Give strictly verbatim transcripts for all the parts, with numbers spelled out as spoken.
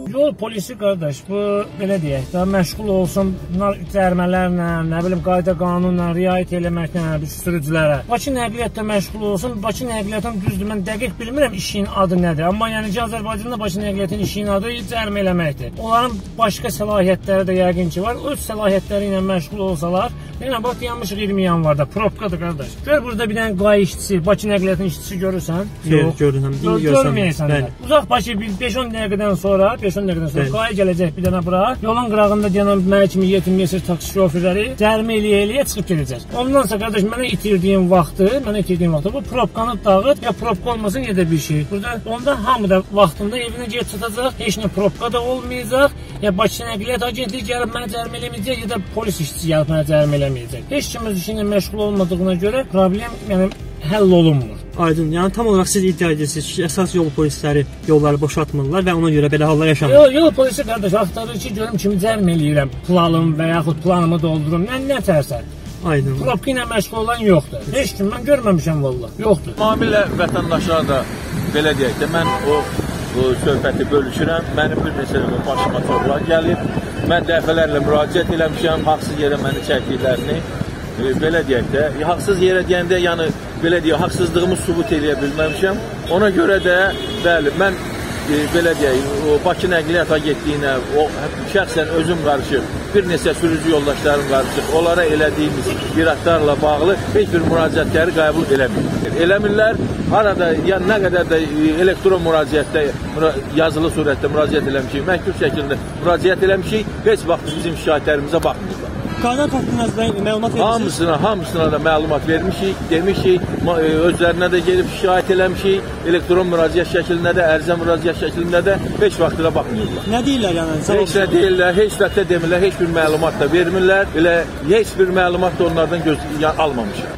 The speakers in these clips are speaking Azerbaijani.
Yol polisi qardaş, bu belə deyək, daha məşğul olsun cərimələrlə, nə bilim, qayda qanunla riayət eləməklə sürücülərə. Bakı nəqliyyatda məşğul olsun. Bakı nəqliyyatın düzdür, mən dəqiq bilmirəm işin adı nədir. Amma yəni ki, Azərbaycanda Bakı nəqliyyatın işin adı cərimə eləməkdir. Onların başqa səlahiyyətləri də yəqin ki var. Öz səlahiyyətləri ilə məşğul olsalar, yəni bax, yanmışıq iyirmi yanvarda, probkadır qardaş. Gör, burada bir dənə qay işçisi, Bakı nəqliyyatının işçisi görürsən? Yox, görürəm. Görməyəsən. Uzaq Bakı beş on dəqiqədən sonra, beş on dəqiqədən sonra qaya gələcək bir dənə bura. Yolun qırağında deyənəm, mənə kimi yetim-yesir taksi şoferləri cərimə eləyə-eləyə çıxıb gedəcək. Ondan sonra qardaş, mənə itirdiyim vaxtı, mənə itirdiyim vaxtı bu probkanı dağıt, ya probka olmasın, ya da bir şey. Burada onda hamı da vaxtında evinə gedib çatacaq, heç nə probka da olmayacaq, ya Bakı Nəqliyyat Agentliyi gəlib mənə cərimə eləməyəcək, ya da polis işçisi gəlib mənə cərimə eləməyəcək. Heç kim öz işinə məşğul olmadığına görə problem yəni həll olunmur. Aydın, yəni tam olaraq siz iddia edirsiniz ki, əsas yol polisləri yolları boşaltmırlar və ona görə belə hallar yaşanır. Yol, yol polisi qardaş axtarır ki, görüm kimi cərimə eləyirəm, planım və yaxud planımı doldurum, mən nə tərsən? Aydın. Probka ilə məşğul olan yoxdur. Heç kim mən görməmişəm valla, yoxdur. Tamamilə vətəndaşlar da belə deyək də, mən o, o söhbəti bölüşürəm, mənim bir neçə dəfə başıma torlar gəlib, mən dəfələrlə müraciət eləmişəm, haqsız yerə məni çəkdiklərini. Belə deyək də, haqsız yerə deyəndə, yəni belə deyək, haqsızlığımı sübut eləyə bilməmişəm. Ona görə də, bəli, mən e, belə deyək, o Bakı Nəqliyyat Agentliyinə, o şəxsən özüm qarışıb, bir neçə sürücü yoldaşlarım qarışıb, onlara elədiyimiz iradlarla bağlı heç bir müraciətləri qəbul eləmir. Eləmirlər, harada, yəni nə qədər də elektron müraciətdə, yazılı surətdə müraciət eləmişik, məktub şəklində müraciət eləmişik, heç vaxt bizim şikayətlərimizə baxmırlar. Qaynaq haqqında məlumat verirsiniz? Hamısına, hamısına da məlumat vermişik, demişik, özlərinə də gelib şikayət eləmişik, elektron müraciət şəklində də, ərizə müraciət şəklində də heç vaxtına baxmırlar. Nə deyirlər yəni? Heç nə deyirlər, heç vaxt da demirlər, heç bir məlumat da vermirlər, elə heç bir məlumat da onlardan göz almamışıq.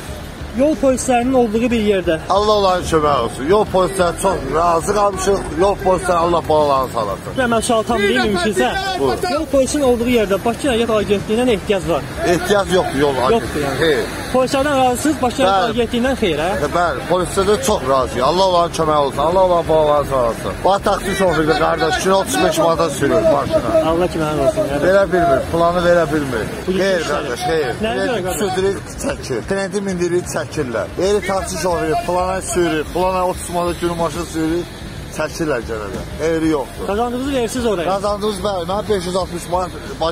Yol polislərinin olduğu bir yerdə. Allah onların kömək olsun. Yol polisləri çox razı qalmışıq. Yol polisləri Allah balalarını salasın. Mən şaltam deyim mümkünsə. Yol polisinin olduğu yerdə Bakı Nəqliyyat Agentliyindən ehtiyac var. Ehtiyac yoxdur yol agentliyi. Yoxdur yəni. Xeyr. Polislərdən razısınız, Bakı Nəqliyyat Agentliyindən xeyr, hə? Bəli, polislərdən çox razıyıq. Allah onların kömək olsun. Allah onların balalarını salasın. Bax, taksi şoförü qardaş, kilo otuz beş manata sürür maşına. Allah kömək olsun. Verə bilmir, planı verə bilmir. Xeyr qardaş, xeyr. Nəyə görə qardaş? Sürdürür, çəkir. Trendi mindirir, çəkirlər. Eri taksi şoförü plana sürür, plana otuz manata günü maşın sürür, çəkirlər gənədə. Eri yoxdur. Qazandığınızı verirsiniz oraya? Qazandığınız bəli, mənim beş yüz altmış manat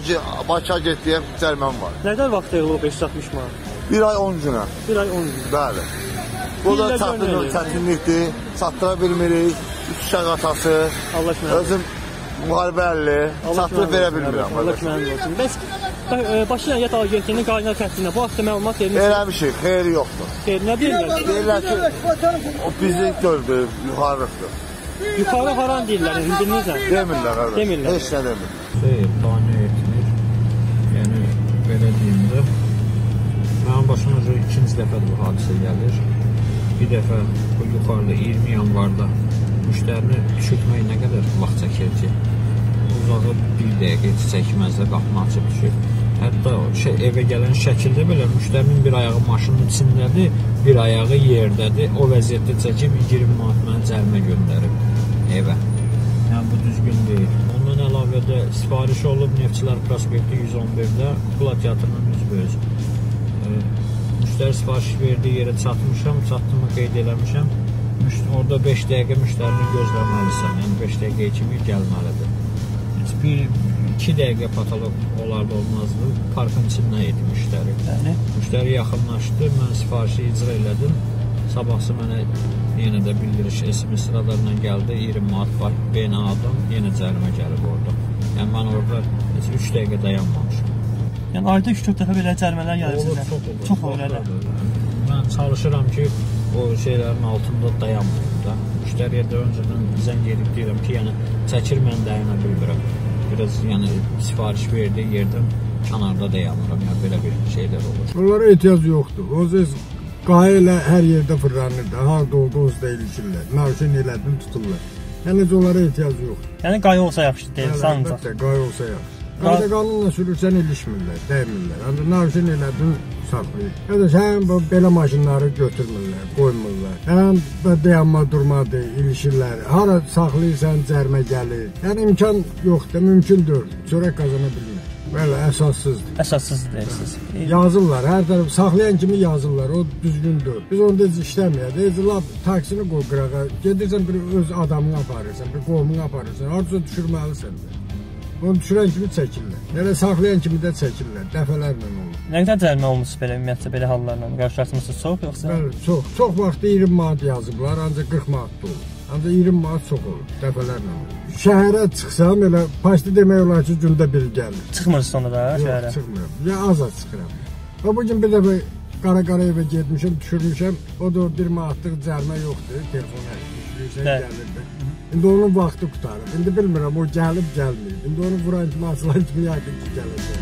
Bakı Agentliyə cəriməm var. Nədən vaxt deyil o beş yüz altmış manat? Bir ay on günə. Bir ay on gün. Bəli. Bu da çətinlikdir, çatdıra bilmirik, üç şək atası, özüm müharibə əlli, çatdırıb verə bilmirəm. Allah kömək olsun. Bəs Bakı Nəqliyyat Agentliyinin qaynaq xəttinə bu haqda məlumat vermişsiniz? Verəmişik, xeyri yoxdur. Xeyr, nə deyirlər? Deyirlər ki, o bizi gördür, yuxarılıqdır. Yuxarı haran deyirlər, bildirinizlə? Demirlər, qardaş. Demirlər. Heç nə demir. Xeyr, tane etmir. Yəni, belə deyim də, mənim başıma ikinci dəfə bu hadisə gəlir. Bir dəfə bu yuxarıda iyirmi yanvarda müştərini düşürtmək nə qədər vaxt çəkir ki, uzağı bir dəqiqə çəkməzdə qapını açıb düşür. Hətta şey, evə gələn şəkildə belə müştərinin bir ayağı maşının içindədir, bir ayağı yerdədir. O vəziyyətdə çəkib iyirmi manat mənə cərimə göndərib evə. Yəni, bu düzgün deyil. Ondan əlavə də sifariş olub Neftçilər prospekti yüz on birdə Kukla Teatrının üzbəüz. E, müştəri sifariş verdiyi yerə çatmışam, çatdığımı qeyd eləmişəm. Orada beş dəqiqə müştərini gözləməlisən, yəni beş dəqiqə kimi gəlməlidir. Bir, iki dəqiqə patolog olardı olmazdı, parkın içindən idi müştəri. Yəni? Müştəri yaxınlaşdı, mən sifarişi icra elədim. Sabahsı mənə yenə də bildiriş S M S radarla gəldi, iyirmi manat var, B N A-dan yenə cərimə gəlib orada. Yəni mən orada üç dəqiqə dayanmamışım. Yəni ayda üç dörd dəfə belə cərimələr gəlir sizə? Çox olur. Çox olur elə. Mən çalışıram ki, o şeylərin altında dayanmayım da. Müştəriyə də öncədən zəng edib deyirəm ki, yəni çəkir, mən dayana bilmirəm. Biraz yəni sifariş verdiyi yerdən kənarda dayanıram, yəni belə bir şeylər olur. Onlara ehtiyac yoxdur. O zəz qaya ilə hər yerdə fırlanır da, harada oldu o da ilişirlər. Mərşin elədin tuturlar. Yəni onlara ehtiyac yoxdur. Yəni qaya olsa yaxşı deyil, sanıncaq. Əlbəttə, qaya olsa yaxşı. Qayda qanunla sürürsən ilişmirlər, dəymirlər. Ancaq narşın elədin saxlayır. Ya da sən belə maşınları götürmürlər, qoymurlar. Həm dayanma durmadı, ilişirlər. Hara saxlayırsan cərmə gəlir. Yəni imkan yoxdur, mümkün deyil. Çörək qazana bilmir. Belə əsassızdır. Əsassızdır deyirsiniz. Yazırlar, hər tərəf saxlayan kimi yazırlar, o düzgün deyil. Biz onda heç işləməyək. Heç lap taksini qoy qırağa, gedirsən bir öz adamını aparırsan, bir qovmunu aparırsan, harca düşürməlisən də. Onu düşürən kimi çəkirlər. Elə saxlayan kimi də çəkirlər, dəfələrlə olur. Nə qədər cərimə olmuş belə ümumiyyətlə belə hallarla? Qarşılaşmısınız çox yoxsa? Bəli, çox. Çox vaxt iyirmi manat yazıblar, ancaq qırx manat da olur. Ancaq iyirmi manat çox olur, dəfələrlə olur. Şəhərə çıxsam elə paştı demək olar ki, gündə biri gəlir. Çıxmırsınız onda da şəhərə? Yox, çıxmıram. Ya az-az çıxıram. Və bugün bir dəfə Qara-Qarayevə getmişəm, düşürmüşəm. O da bir manatlıq cərimə yoxdur, telefona düşürürsən, gəlirdi. İndi onun vaxtı qutarır. İndi bilmirəm, o gəlib, gəlməyib. İndi onu vuran kimi, asılan kimi yaqin ki, gələcək.